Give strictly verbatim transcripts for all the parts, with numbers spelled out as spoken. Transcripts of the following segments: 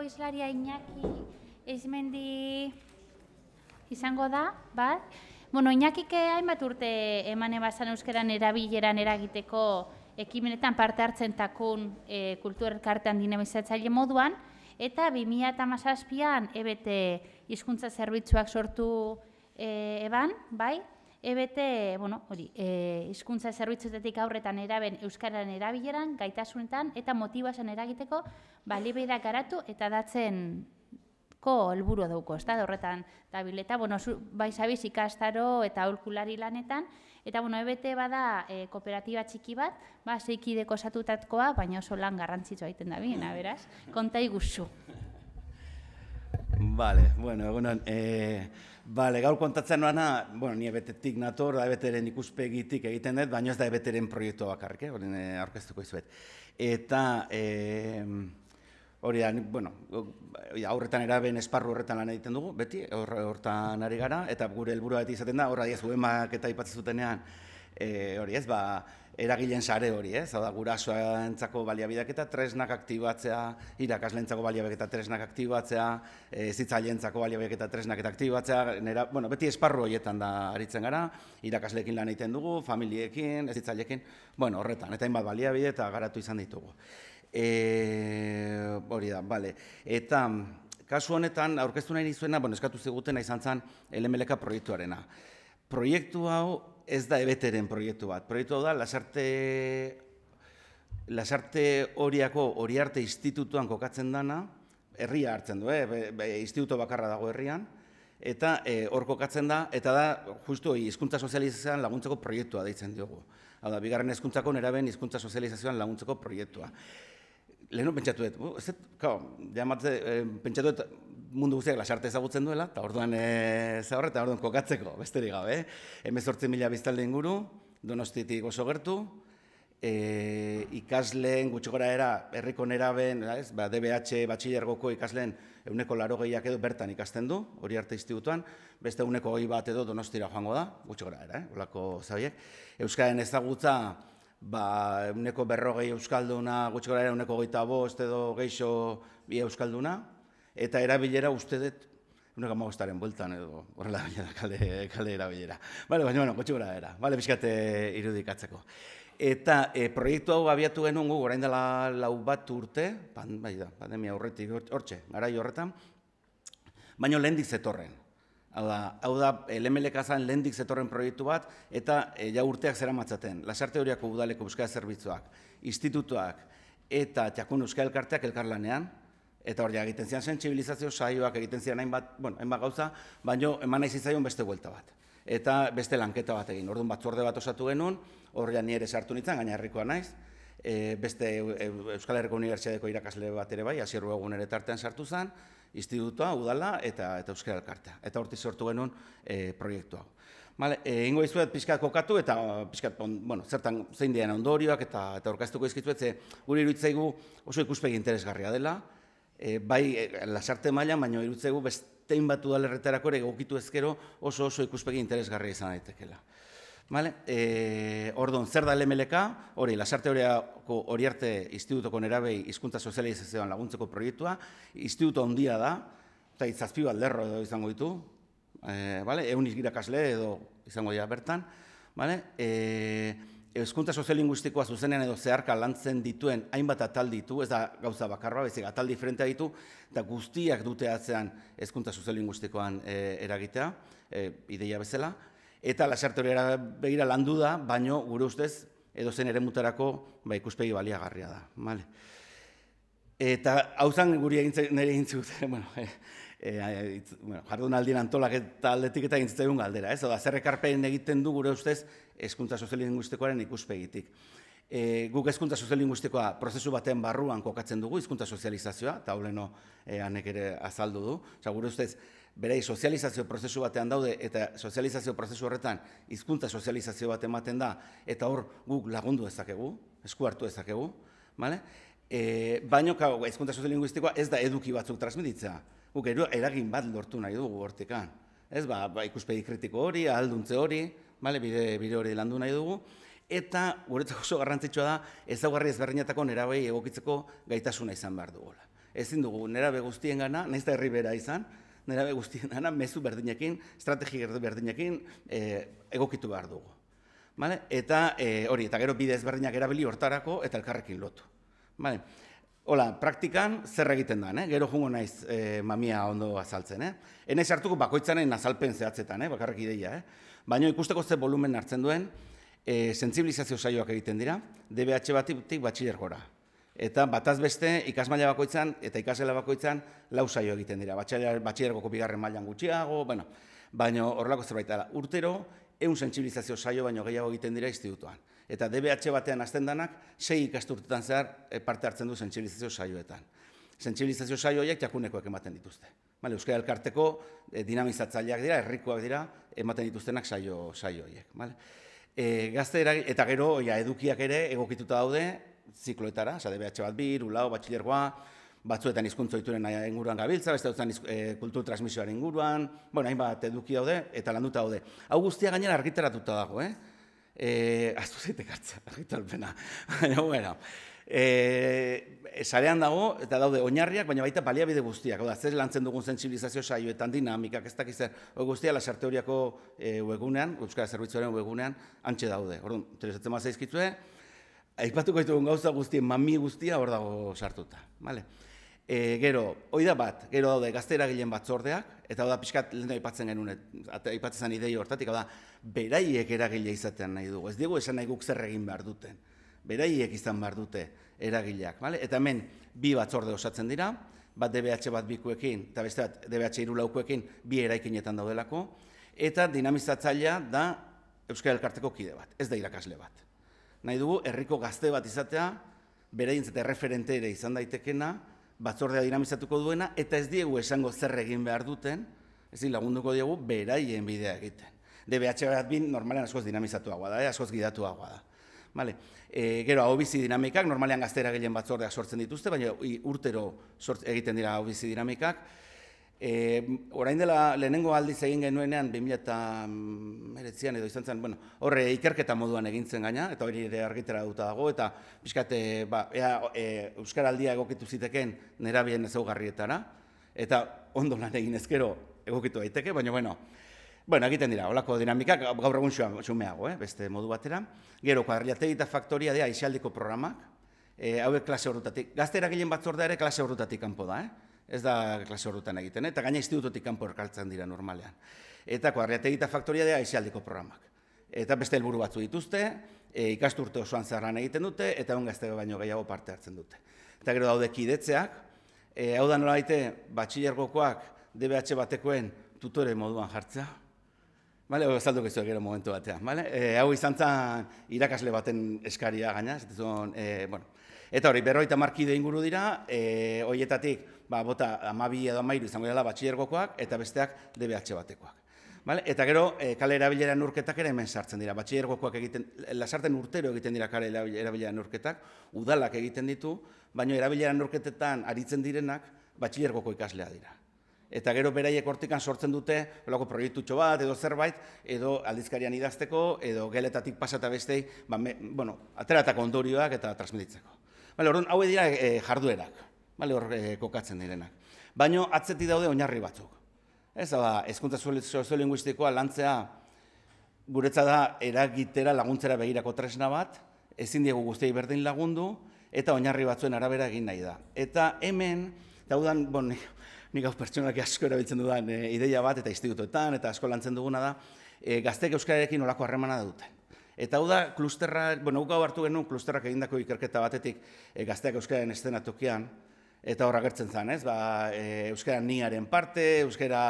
abeslaria Iñaki Eizmendi izango da, bat. Bueno, Iñakik hainbat urte eman ebazan euskeran erabileran eragiteko ekimenetan parte hartzen takun e, kultur elkartean dinamizatzaile moduan, eta bi mila hamazazpian E B T hizkuntza zerbitzuak sortu e, eban, bai? E B T, bueno, hori, e, hizkuntza zerbitzuetetik aurretan eraben euskararen erabileran, gaitasunetan eta motibazioan eragiteko balibeidak garatu eta datzen ko helburu dauko, ez da, horretan dabileta, bueno, bai zabiz ikastaro eta aholkulari lanetan, eta, bueno, E B T bada e, kooperatiba txiki bat, ba, zeikideko osatutakoa, baina oso lan garrantzitsua egiten da biena, beraz, konta iguzu. Vale, bueno, egunon, eh, vale, gaur kontatzen nuana, bueno, ni E B T-tik nator, E B T-ren ikuspegitik egiten dut, baina ez da E B T-ren proiektu bakarrik, eh, horren eh, aurkeztuko izuet. Eta, eh, hori da, bueno, aurretan eraben esparru horretan lan egiten dugu, beti, horretan ari gara, eta gure helburua beti izaten da, horra diaz, uemak eta ipatzen zutenean, e, hori ez, ba, eragileen sare hori, ez, hau da, gurasoentzako baliabideak eta tresnak aktibatzea, irakasleentzako baliabideak eta tresnak aktibatzea, e, zitzaileentzako baliabideak eta tresnak eta aktibatzea, nera, bueno, beti esparru horietan da aritzen gara, irakasleekin lan egiten dugu, familiekin, zitzaileekin, bueno, horretan, eta hainbat baliabide eta garatu izan ditugu. E, hori da, bale. Eta kasu honetan aurkeztu nahi nizuena, bueno, eskatu zigutena izan zen L M L K proiektuarena. Proiektu hau ez da E B T-ren proiektu bat. Proiektu hau da Lasarte Lasarte Oriako Oriarte Institutuan kokatzen dana, herria hartzen du, eh? Be, be, instituto bakarra dago herrian, eta hor e, kokatzen da, eta da, justu hizkuntza sozializazioan laguntzeko proiektua deitzen diogu. Hau da, bigarren hezkuntzako neraben hizkuntza sozializazioan laguntzeko proiektua. Lehenu pentsatu dut, ez dut, pentsatu dut mundu guztiak Lasarte ezagutzen duela, eta orduan ez horre, eta orduan kokatzeko, besterik gabe. hemezortzi mila biztanle inguru, Donostitik oso gertu, ikasleen gutxi gora era, herriko neraben, D B H batxilergoko ikasleen euneko larogeiak edo bertan ikasten du, Oriarte Institutuan, beste euneko hogei bat edo Donostira joango da, gutxi gora era, olako zabiek. Euskaren ezagutza, ba, euneko berrogei euskalduna, gutxi gara era euneko goita bost edo geixo bi euskalduna, eta erabilera uste dut, euneko amagostaren bueltan edo horrela bilera, kale, kale erabilera. Bale, baina, bueno, gutxi gara era, bale, pixkate irudikatzeko. Eta e, proiektu hau abiatu genuen gu, orain dela lau bat urte, pan, bai da, pandemia horretik hortxe, garai horretan, baina lehendik zetorren. Hau da, hau da L M L K zan lehendik zetorren proiektu bat, eta e, ja urteak zera matzaten. Lasarte Oriako udaleko euskara zerbitzuak, institutuak eta Txakun Euskal Elkarteak elkarlanean, eta hori egiten zian sentsibilizazio saioak egiten zian hainbat, bueno, hainbat gauza, baina eman nahi zitzaion beste buelta bat. Eta beste lanketa bat egin. Orduan batzorde bat osatu genuen, horrean ni ere sartu nintzen, gaina herrikoa naiz, e, beste Euskal Herriko Unibertsitateko irakasle bat ere bai, Asierru Egun ere tartean sartu zen, institutua, udala eta, eta Euskara Elkartea. Eta hortik sortu genuen e, proiektu hau. Vale, e, ingo izuet pixkat kokatu eta pixkat, bueno, zertan zein dian ondorioak eta eta orkaztuko izkizuet, ze guri iruditzaigu oso ikuspegi interesgarria dela, e, bai e, Lasarte mailan, baina iruditzaigu bestein bat udalerretarako ere egokitu ezkero oso oso ikuspegi interesgarria izan daitekeela. Vale, e, orduan, zer da L M L K, hori, Lasarte Oriako Oriarte Institutoko nerabei hizkuntza sozializazioan laguntzeko proiektua, instituto handia da, eta zazpi bat lerro edo izango ditu, e, vale, eun irakasle edo izango dira bertan, vale, e, hizkuntza soziolinguistikoa zuzenean edo zeharka lantzen dituen hainbat atal ditu, ez da gauza bakarra, bezik atal diferentea ditu, eta guztiak dute atzean hizkuntza soziolinguistikoan e, eragitea, e, ideia bezala, eta Lasarte Oriara begira landu da, baino gure ustez edo zen eremutarako ba, ikuspegi baliagarria da. Vale. Eta hau zan guri nire egin zuten, bueno, e, e, bueno, jardunaldien antolaketa aldetik eta egin zitzaigun galdera, ez? Oda, zer ekarpen egiten du gure ustez hezkuntza soziolinguistikoaren ikuspegitik. E, guk hezkuntza soziolinguistikoa prozesu baten barruan kokatzen dugu, hizkuntza sozializazioa, eta holeno e, hanek ere azaldu du. Osa, gure ustez, berei sozializazio prozesu batean daude, eta sozializazio prozesu horretan hizkuntza sozializazio bat ematen da, eta hor guk lagundu dezakegu, esku hartu dezakegu, vale? E, baino, hizkuntza soziolinguistikoa ez da eduki batzuk transmititzea. Guk eragin bat lortu nahi dugu hortikan. Ez, ba, ba ikuspegi kritiko hori, ahalduntze hori, vale? bide, bide hori landu nahi dugu, eta guretzako oso garrantzitsua da ezaugarri ezberdinetako nerabei egokitzeko gaitasuna izan behar dugula. Ezin dugu, nerabe guztien gana, nahiz da herri bera izan, nerabe guztien gana, mezu berdinekin, estrategi berdinekin egokitu behar dugu. Eta hori, eta gero bide ezberdinak erabili hortarako eta elkarrekin lotu. Hola, praktikan zer egiten da, gero jungo naiz mamia ondo azaltzen. Enaiz hartuko bakoitzaren azalpen zehatzetan, bakarrik ideia. Baina ikusteko ze volumen hartzen duen, sentsibilizazio saioak egiten dira, D B H batik batxilergora. Eta bataz beste ikasmaila bakoitzan eta ikasgela bakoitzan lau saio egiten dira. Batxilergoko bigarren mailan gutxiago, baina horrelako zerbait da. Urtero, ehun sentsibilizazio saio baino gehiago egiten dira institutuan. Eta D B H batean hasten danak, sei ikasturtetan zehar parte hartzen du sentsibilizazio saioetan. Sentsibilizazio saio horiek jakunekoek ematen dituzte. Euskara Elkarteko dinamizatzaileak dira, herrikoak dira, ematen dituztenak saio horiek. Eta gero, edukiak ere egokituta daude, zikloetara, D B H bat bi, hiru, lau, batxilergoa, batzuetan hizkuntza ohituren inguruan gabiltza, beste batzuetan kultur transmisioaren inguruan, hainbat eduki daude eta landuta daude. Hau guztia gainera argitaratuta dago, ahaztu zaitek hartza, argitalpena. Sarean dago, eta daude oinarriak, baina baita baliabide guztiak. Zer lantzen dugun sentsibilizazio saioetan, dinamikak, ez dakiz zer, guztia Lasarte Oriako webunean, Euskara Zerbitzuaren webunean, antxe daude. Orduan, interesatzen bat zaizkitzue, aipatuko ditugun gauza guztien, mami guztia hor dago sartuta. Gero, hoi da bat, gero daude gazte eragileen batzordeak, eta hau da pixkat lehen aipatzen genuen, aipatzen idei hortatik, hau da, beraiek eragile izatean nahi dugu. Ez diegu esan nahi guk zer egin behar duten. Beraiek izan behar dute eragileak. Eta hemen bi batzorde osatzen dira, bat D B H bat bikuekin, eta beste bat D B H hiru laukoekin bi eraikinetan daudelako, eta dinamizatzailea da Euskara Elkarteko kide bat, ez da irakasle bat. Nahi dugu, herriko gazte bat izatea, beraientzat erreferente ere izan daitekena, batzordea dinamizatuko duena, eta ez diegu esango zer egin behar duten, ez lagunduko diegu beraien bidea egiten. D B H bat bin normalean askoz dinamizatuagoa da, askoz gidatuagoa da. Gero, hau bizi dinamikak, normalean gazte eragileen batzordeak sortzen dituzte, baina urtero egiten dira hau bizi dinamikak. Orain dela lehenengo aldiz egin genuenean, bi mila hemeretzian edo izan zen, horre ikerketa moduan egintzen gaina, eta hori ere argitera duta dago, eta pixkat Euskaraldia egokitu ziteken nerabien ezaugarrietara, eta ondo lan egin ezkero egokitu daiteke, baina, bueno, Bueno, egiten dira, holako dinamikak, gaur egun xumeago, beste modu batera. Gero, kuadrilategi eta faktoria dira aisialdiko programak, hauek klase horretatik. Gazte eragileen batzordea ere klase horretatik kanpo da, ez da klase horretan egiten, eta gaina institutotik kanpo erkaltzen dira normalean. Eta kuadrilategi eta faktoria dira aisialdiko programak. Eta beste helburu batzu dituzte, ikasturte osoan zerran egiten dute, eta egun gazte baino gehiago parte hartzen dute. Eta gero daude kidetzeak, hau da nola baite, batxilergokoak D B H batekoen tutore moduan jartzea. Zalduko izuek gero momentu batean. Hau izan zen irakasle baten eskaria gaina. Eta hori, berroita markide inguru dira, horietatik bota amabi edo amairu izango dela batxilergokoak, eta besteak D B H batekoak. Eta gero, kale erabilera neurketak ere hemen sartzen dira. Batxilergokoak egiten, Lasarten urtero egiten dira kale erabilera neurketak, udalak egiten ditu, baina erabilera neurketetan aritzen direnak batxilergoko ikaslea dira. Eta gero beraiek hortikan sortzen dute olako proiektutxo bat edo zerbait, edo aldizkarian idazteko, edo geletatik pasata bestei, ateratako ondorioak eta transmititzeko. Orduan, hau dira jarduerak, hor kokatzen direnak. Baina atzetik daude oinarri batzuk. Ez da, hezkuntza soziolinguistikoa lantzea guretza da eragitera laguntzera begirako tresna bat, ezin diegu guztiei berdin lagundu, eta oinarri batzuen arabera egin nahi da. Eta hemen, eta hau dan, bon, nik hau pertsonak asko erabiltzen dudan ideia bat, eta institutoetan, eta asko lantzen duguna da, gazteek euskararekin olako harremana duten. Eta hau da, klusterra, bueno, hau hartu genuen klusterrak egindako ikerketa batetik gazteak euskararen eszenatokian, eta horra gertzen zen, ez? Euskara niaren parte, euskara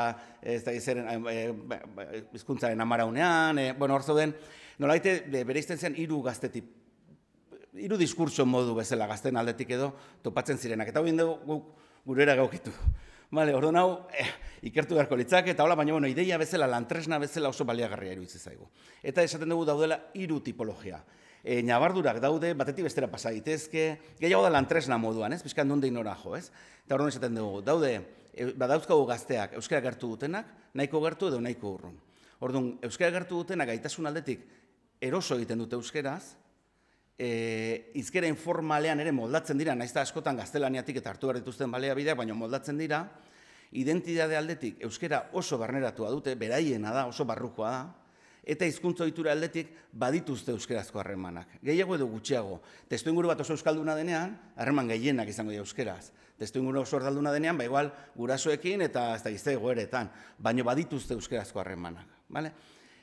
hizkuntzaren amaraunean, bueno, hor zauden, nolaite bere izten zen hiru gaztetik, hiru diskurtso modu bezala gazten aldetik edo topatzen zirenak. Eta hau dugu gurera gaukitu. Orduan hau, ikertu beharko litzak, eta hola, baina, bueno, ideia bezala, lantresna bezala oso baliagarria iruditzen zaigu. Eta esaten dugu daudela hiru tipologia. Nabardurak daude, batetik bestera pasa daitezke, gehiago da lantresna moduan, ez? Pizkan nondik nora jo, ez? Eta orduan esaten dugu, daude, badauzkagu gazteak euskara gertu dutenak, nahiko gertu edo nahiko urrun. Orduan, euskara gertu dutenak gaitasun aldetik eroso egiten dute euskeraz, hizkera informalean ere moldatzen dira, nahiz eta askotan gaztelaniatik eta hartu behar dituzten baliabideak, baina moldatzen dira, identitate aldetik euskera oso barneratua dute, beraiena da, oso barrukoa da, eta hizkuntza ohitura aldetik badituzte euskerazko harremanak. Gehiago edo gutxiago. Testuinguru bat oso euskalduna denean, harreman gehienak izango dira euskaraz. Testuinguru oso erdalduna denean, ba igual gurasoekin eta ez da gizte egoeretan, baina badituzte euskerazko harremanak. Vale?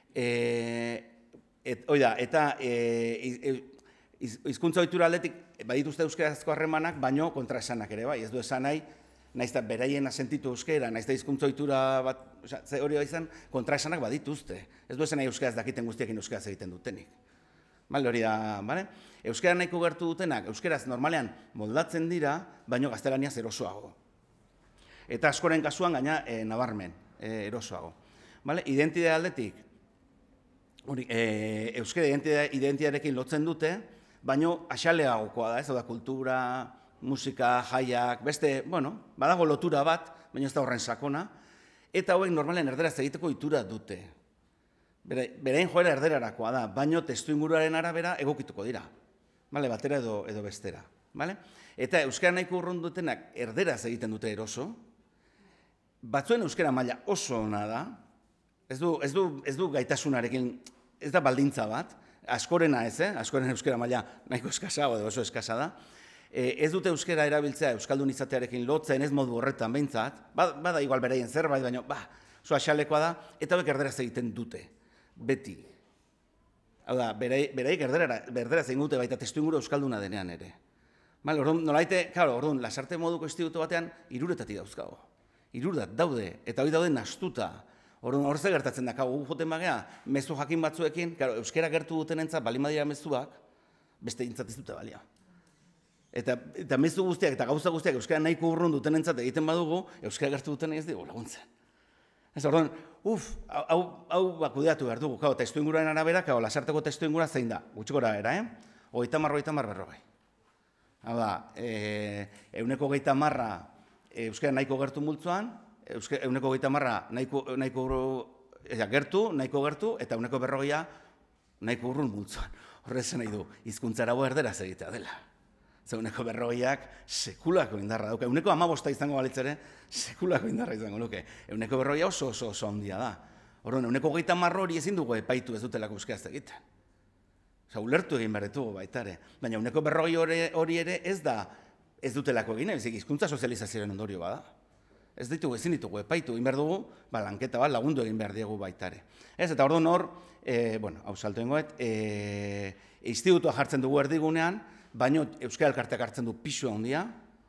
Oida, eta hizkuntza ohitura aldetik badituzte euskerazko harremanak, baino kontraesanak ere bai, ez du esan nahi, naiz eta beraien asentitu euskera, naiz eta hizkuntza ohitura bat, hori izan, kontraesanak badituzte. Ez du esan nahi euskaraz dakiten guztiekin euskaraz egiten dutenik. Bale, hori da, bale? Euskara nahiko gertu dutenak, euskaraz normalean moldatzen dira, baino gaztelaniaz erosoago. Eta askoren kasuan gaina nabarmen, erosoago. Bale, identitate aldetik, euskara identitatearekin lotzen dute, baino axaleagokoa da, ez da kultura, musika, jaiak, beste, bueno, badago lotura bat, baina ez da horren sakona, eta hauek normalen erderaz egiteko ohitura dute. Berain joera erderarakoa da, baino testuinguruaren arabera egokituko dira, batera edo bestera. Eta euskara nahiko urrun dutenak erderaz egiten dute eroso, batzuen euskara maila oso ona da, ez du gaitasunarekin, ez da baldintza bat, askorena ez, askoren euskara maila nahiko eskasa edo oso eskasa da, ez dute euskara erabiltzea euskaldun izatearekin lotzen, ez modu horretan behintzat, bada igual beraien zerbait, baina oso axalekoa da, eta hauek erderaz egiten dute, beti. Hau da, beraik erderaz egin dute baita testuinguru euskalduna denean ere. Nolaite, karo, orduan, lasarte moduko instituto batean, iruretatik dauzkago. Irurat daude, eta hori daude nastuta. Orduan, hor ze gertatzen da, kau, joten bagea, mezu jakin batzuekin, karo, euskara gertu duten entzat, balin badira mezuak, beste intzat ez dute balia. Eta mezu guztiak eta gauza guztiak euskara nahiko urrun duten entzat egiten badugu, euskara gertu duten ez dugu laguntzen. Ez orduan, uf, hau bakudeatu behar dugu, testuinguruaren arabera, lasarteko testuingura zein da, gutxi gora era, eh? Hogeita marra, hogeita marra berrogei. Hau da, euneko hogeita marra euskara nahiko gertu multzoan, euneko hogeita marra nahiko gertu, nahiko gertu, eta euneko berrogeia nahiko urrun multzoan. Horrezen nahi du, hizkuntzarago erderaz egitea dela. Zeuneko berrogeiak sekulako indarra dauka. Euneko amabosta izango balitzere, sekulako indarra izango luke. Euneko berrogeia oso oso oso handia da. Horren, euneko hogeita marro hori ezin dugu epaitu ez dutelako euskaraz egiten. Osa, ulertu egin behar ditugu baita ere. Baina euneko berrogei hori ere ez da ez dutelako egin, ezik hizkuntza sozializazioaren ondorio bada. Ez ditugu, ezin ditugu epaitu egin behar dugu, lanketa bat lagundu egin behar diegu baita ere. Ez, eta orduan hor, bueno, hau salto ingoet, institutua jartzen dugu erdigunean, baino euskara elkarteak hartzen du pisu handia,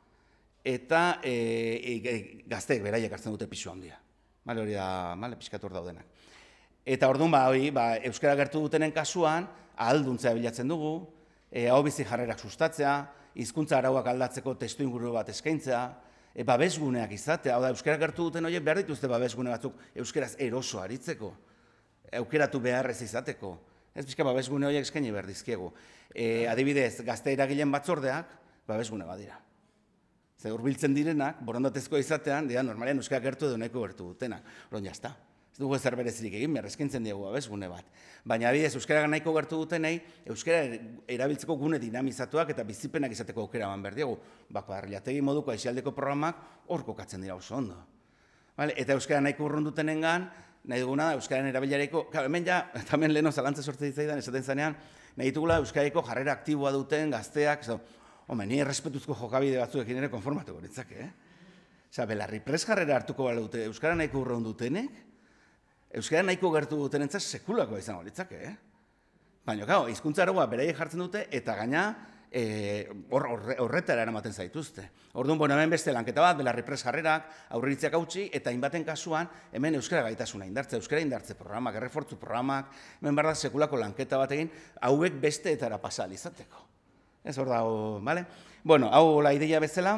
eta gazteek beraiek hartzen dute pisu handia. Hori da, pixkatu hor daudenak. Eta orduan, euskara gertu dutenen kasuan, ahalduntzea bilatzen dugu, hau bizi jarrerak sustatzea, hizkuntza arauak aldatzeko testuinguru bat eskaintzea, babesguneak izatea, hau da, euskara gertu duten horiek behar dituzte babesgune batzuk euskaraz eroso aritzeko, aukeratu beharrez izateko. Ez pixka babesgune horiek eskaini behar dizkiegu. Adibidez, gazte eragileen batzordeak, babesgune badira. Zer, hurbiltzen direnak, borondatezkoa izatean, dira, normalean euskara gertu edo nahiko gertu dutenak. Horon, jazta. Ez dugu ezer berezirik egin behar, eskaintzen diegu babesgune bat. Baina, adibidez, euskara nahiko gertu dutenei, euskara erabiltzeko gune dinamizatuak eta bizipenak izateko aukera eman behar diegu. Bako, arrelategi moduko aixialdeko programak hor kokatzen dira oso ondo. Eta euskara nahiko urrun dutenengan, nahi duguna da, euskararen erabilareiko, hemen ja, eta hemen leheno zalantza sortze ditzaidan, esaten zanean, nahi dugula euskareko jarrera aktiboa duten gazteak, home, ni errespetuzko jokabide batzuekin ere konformatuko nitzake, eh? Osa, belarri pres jarrera hartuko bala dute, euskara nahiko urrun dutenek, euskara nahiko gertu duten entzat sekulako izango litzake, eh? Baina, gau, hizkuntza araua beraiek jartzen dute, eta gaina, horretara eramaten zaituzte. Orduan, bueno, hemen beste lanketa bat, belarri pres jarrerak, aurreritziak hautsi, eta hainbaten kasuan, hemen euskara gaitasuna indartze, euskara indartze programak, errefortzu programak, hemen behar da sekulako lanketa bat egin, hauek besteetara pasal izateko. Ez hor dago, bale? Bueno, hau la ideia bezala,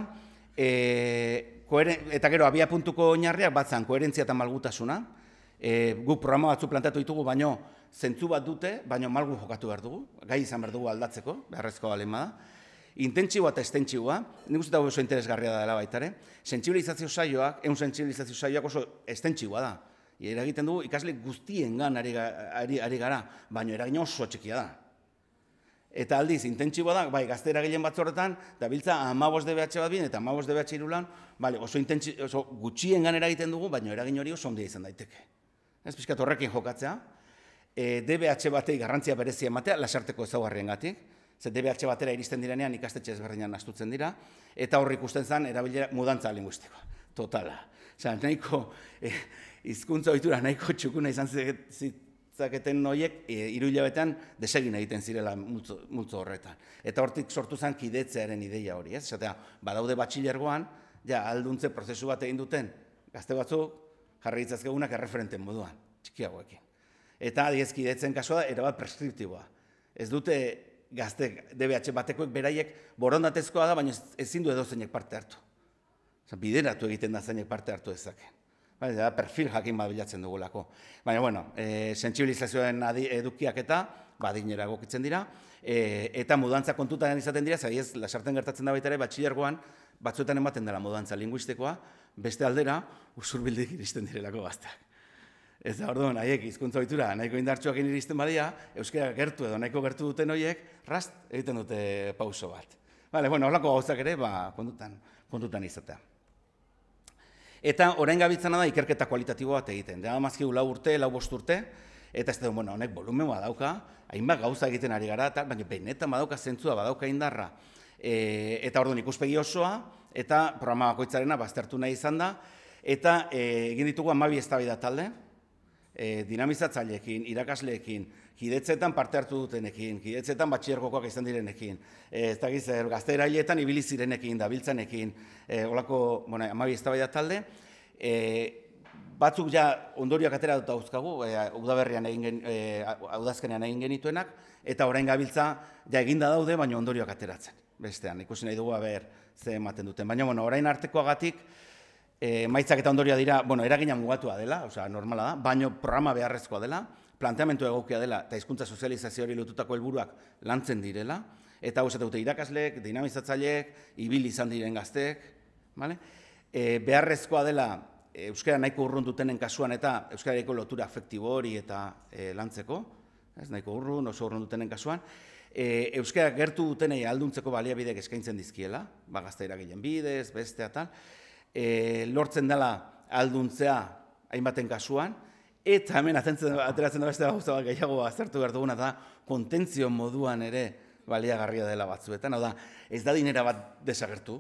eta gero, abia puntuko oinarriak batzan, koherentzia eta malgutasuna, guk programa batzu plantatu ditugu, baino, zentzu bat dute, baina malgu jokatu behar dugu, gai izan behar dugu aldatzeko, beharrezko balen bada. Intentsiboa eta estentsioa, nik uste dago oso interesgarria dela baitare, sentsibilizazio saioak, egun sentsibilizazio saioak oso estentsioa da. Eragiten dugu ikasle guztien gan ari gara, baina eragin oso txikia da. Eta aldiz, intentsiboa da, bai, gazte eragileen batzorretan, da biltza hamabost D B H bat bin, eta hamabost D B H irulan, bale, oso, oso gutxien ganera egiten dugu, baina eragin hori oso ondia izan daiteke. Ez pixkat horrekin jokatzea, e, D B H batei garrantzia berezia ematea, lasarteko ezaugarrien gatik, ze D B H batera iristen direnean ikastetxe ezberdinan astutzen dira, eta horri ikusten zen erabilera mudantza linguistikoa, totala. Osea, nahiko, e, hizkuntza ohitura nahiko txukuna izan zitzaketen noiek, e, hiru hilabetean desegin egiten zirela multzo, multzo horretan. Eta hortik sortu zen kidetzearen ideia hori, ez? Esatea, badaude batxilergoan, ja, alduntze prozesu bat egin duten, gazte batzuk, jarri ditzazkegunak erreferenten moduan, txikiagoekin. Eta adiez kidetzen kasua da, erabat preskriptiboa. Ez dute gazte D B H batekoek beraiek borondatezkoa da, baina ezin du edozeinek parte hartu. Bideratu egiten da zeinek parte hartu ezake. Da, perfil jakin bat bilatzen dugulako. Baina, bueno, e, sentsibilizazioen edukiak eta badinera egokitzen dira, e, eta mudantza kontutan izaten dira, zaiez, lasarten gertatzen da baita ere, batxilergoan, batzuetan ematen dela mudantza linguistikoa, beste aldera, usurbildik iristen direlako gazteak. Ez da, orduan, haiek hizkuntza ohitura nahiko indartsuak iristen badia, euskara gertu edo nahiko gertu duten horiek, rast egiten dute pauso bat. Bale, bueno, horlako gauzak ere, ba, kontutan, kontutan izatea. Eta orain gabiltzana da ikerketa kualitatibo bat egiten. Da mazkigu lau urte, lau bost urte, eta ez da, bueno, honek volumen badauka, hainbat gauza egiten ari gara, eta, baina benetan badauka zentzua, badauka indarra. E, eta orduan ikuspegi osoa, eta programa bakoitzarena baztertu nahi izan da, eta e, egin ditugu hamabi eztabaida talde, e, dinamizatzaileekin, irakasleekin, kidetzetan parte hartu dutenekin, kidetzetan batxiergokoak izan direnekin, e, ez da giz, gazte erailetan ibili zirenekin, dabiltzanekin, e, olako, bueno, hamabi eztabaida talde, e, batzuk ja ondorioak atera dut dauzkagu, e, udaberrian egin gen, e, udazkenean egin genituenak, eta orain gabiltza ja eginda daude, baina ondorioak ateratzen. Bestean, ikusi nahi dugu aber ze ematen duten. Baina, bueno, orain artekoagatik, e, maitzak eta ondorioa dira, bueno, eragina mugatua dela, osea, normala da, baina programa beharrezkoa dela, planteamentu egokia dela, eta hizkuntza sozializazio hori lotutako helburuak lantzen direla, eta hau esate dute irakasleek, dinamizatzaileek, ibili izan diren gazteek, vale? E, beharrezkoa dela, euskara nahiko urrun dutenen kasuan eta euskarariko lotura afektibo hori eta e, lantzeko, ez nahiko urrun, oso urrun dutenen kasuan, e, euskara gertu dutenei alduntzeko baliabideek eskaintzen dizkiela, ba, gazte eragileen bidez, beste eta e, lortzen dela alduntzea hainbaten kasuan, eta hemen ateratzen da beste gauza bat gehiago aztertu behar duguna da kontentzio moduan ere baliagarria dela batzuetan, hau da, ez da dinera bat desagertu,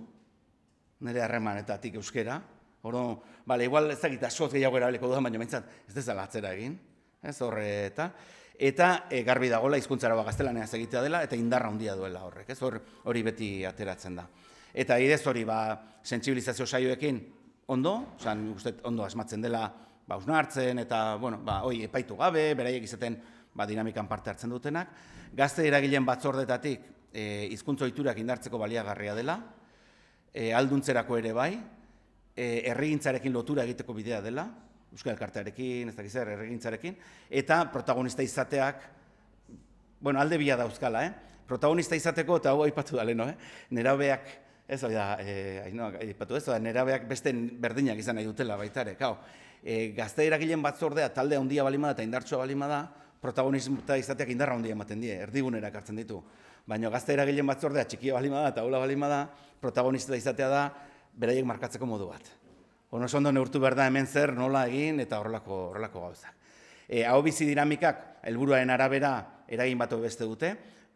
nire harremanetatik euskera, orduan, bale, igual ez dakit askoz gehiago erabileko dudan, baina behintzat ez dezala atzera egin, ez horre eta, eta e, garbi dagoela hizkuntzara gaztelaneaz egitea dela, eta indarra handia duela horrek, ez hori beti ateratzen da. Eta idez hori, ba, sentsibilizazio saioekin ondo, osan, uste ondo asmatzen dela, ba, hausnartzen eta, bueno, ba, hoi, epaitu gabe, beraiek izaten, ba, dinamikan parte hartzen dutenak. Gazte eragileen batzordetatik, e, hizkuntza ohiturak indartzeko baliagarria dela, e, alduntzerako ere bai, e, herrigintzarekin lotura egiteko bidea dela, Euskal Elkartearekin, ez dakiz zer, herrigintzarekin, eta protagonista izateak, bueno, alde bila dauzkala, eh? Protagonista izateko, eta hau aipatu da leheno, eh? Nerabeak, ez hori da, eh, aipatu ez, nerabeak beste berdinak izan nahi dutela baitare, kau. E, gazte eragileen batzordea talde handia balima da eta indartsua balima da, protagonista izateak indarra handia ematen die, erdigunera ekartzen ditu. Baina gazte eragileen batzordea txikia balima da eta hula balima da, protagonista izatea da beraiek markatzeko modu bat. Ono oso ondo neurtu behar da hemen zer, nola egin eta horrelako, horrelako gauzak. E, hau bizi dinamikak helburuaren arabera eragin bat beste dute.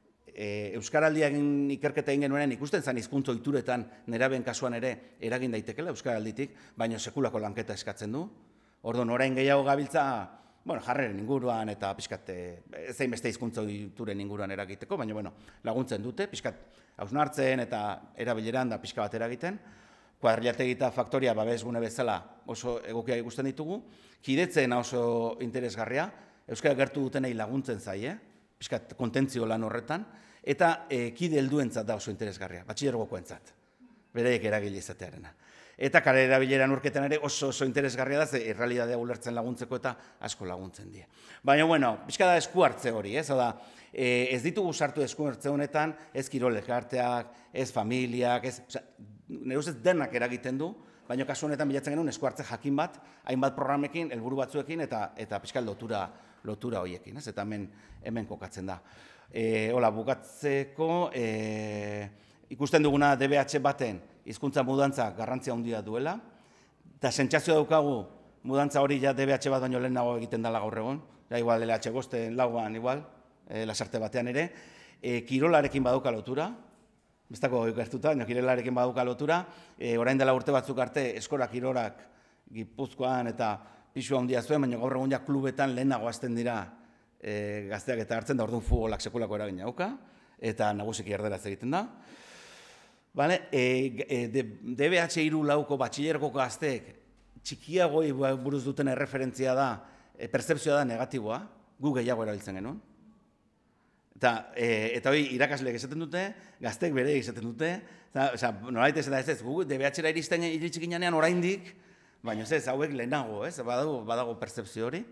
E, Euskaraldiagin ikerketa egin genuenean ikusten zen hizkuntza ohituretan nerabeen kasuan ere eragin daitekela Euskaralditik, baina sekulako lanketa eskatzen du. Orduan, orain gehiago gabiltza, bueno, jarreren inguruan eta pixkat, zein beste hizkuntza ohituren inguruan eragiteko, baina, bueno, laguntzen dute, pixkat, hausnartzen eta erabileran da pixka bat eragiten. Kuadrilategi eta faktoria babesgune bezala oso egokia ikusten ditugu, kidetzen oso interesgarria, euskara gertu dutenei laguntzen zaie, pixkat kontentzio lan horretan, eta e, kide helduentzat da oso interesgarria, batxilergokoentzat, beraiek eragile izatearena. Eta kare erabileran urketan ere oso oso interesgarria da, ze errealitatea ulertzen laguntzeko eta asko laguntzen die. Baina, bueno, pixka da esku hartze hori, ez? Oda, e, ez ditugu sartu esku hartze honetan, ez kirol elkarteak, ez familiak, ez, nire ustez denak eragiten du, baina kasu honetan bilatzen genuen eskuartze jakin bat, hainbat programekin, helburu batzuekin, eta eta pixka lotura, lotura horiekin, ez? Eta hemen, hemen kokatzen da. E, hola, bukatzeko, e, ikusten duguna D B H baten hizkuntza mudantza garrantzia handia duela, eta sentsazioa daukagu mudantza hori ja D B H bat baino lehenago egiten dela gaur egon, ja igual L H bosten lauan igual, e, lasarte batean ere, e, kirolarekin badauka lotura, bestako ikertuta, baina kirolarekin badauka lotura, e, orain dela urte batzuk arte eskola kirorak Gipuzkoan eta pisu handia zuen, baina gaur egun ja klubetan lehenago hasten dira e, gazteak eta hartzen da, orduan futbolak sekulako eragina dauka, eta nagusiki erderaz egiten da. Vale, e, e, D B H hiru lauko batxilergoko gazteek txikiagoi buruz duten erreferentzia da, e, pertzepzioa da negatiboa, gu gehiago erabiltzen genuen. Eta, e, eta hori irakasleek esaten dute, gazteek bere esaten dute, eta nolait ez da ez ez, gu D B H-era iristen iritsi ginean oraindik, baina ez ez, hauek lehenago, ez, badago, badago pertzepzio hori.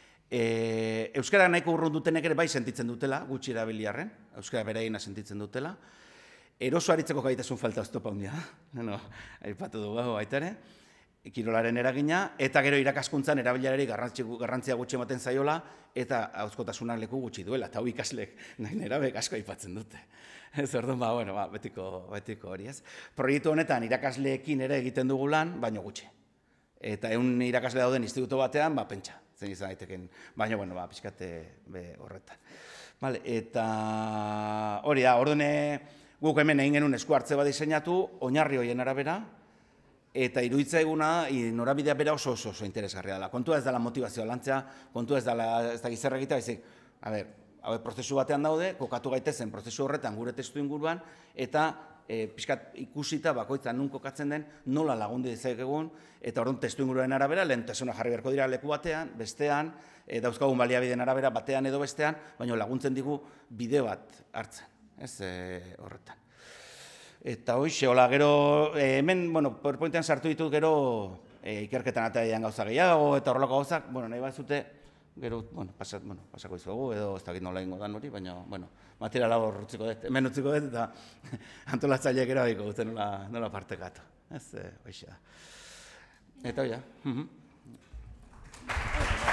E, Euskara nahiko urrun dutenek ere bai sentitzen dutela, gutxi erabiliarren, Euskara bereina sentitzen dutela. Eroso aritzeko gaitasun falta oztopa handia, no, aipatu dugu baita ere, kirolaren eragina, eta gero irakaskuntzan erabilarari garrantzia gutxi ematen zaiola, eta hauzkotasunak leku gutxi duela, eta hau ikaslek nahi nerabek asko aipatzen dute. Ez orduan, ba, bueno, ba, betiko, betiko hori ez. Proiektu honetan irakasleekin ere egiten dugu lan, baino gutxi. Eta ehun irakasle dauden instituto batean, ba, pentsa, zen izan daiteken, baina, bueno, ba, pixkate horretan. Vale, eta hori da, orduan guk hemen egin genuen esku hartze bat diseinatu, oinarri horien arabera, eta iruditzen eguna, norabidea bera oso oso oso interesgarria dela. Kontua ez dela motivazioa lantzea, kontua ez dela ez da gizerra egitea, baizik, a ber, hau prozesu batean daude, kokatu gaitezen prozesu horretan gure testu inguruan, eta e, pixkat ikusita bakoitza nun kokatzen den, nola lagundu dezakegun, eta orduan testu inguruaren arabera, lehentasuna jarri beharko dira leku batean, bestean, e, dauzkagun baliabideen arabera batean edo bestean, baina laguntzen digu bide bat hartzen, ez e, horretan. Eta hoxe, hola, gero, eh, hemen, bueno, PowerPointean sartu ditut gero eh, ikerketan ataian gauza gehiago, eta horrelako gauzak, bueno, nahi bat zute, gero, bueno, pasat, bueno, pasako izugu, edo ez dakit nola ingo dan hori, baina, bueno, materiala hor utziko dut, hemen utziko dut, eta antolatzaileak gero haiko dute nola, nola partekatu. Ez, eh, hoxe da. Eta, ja.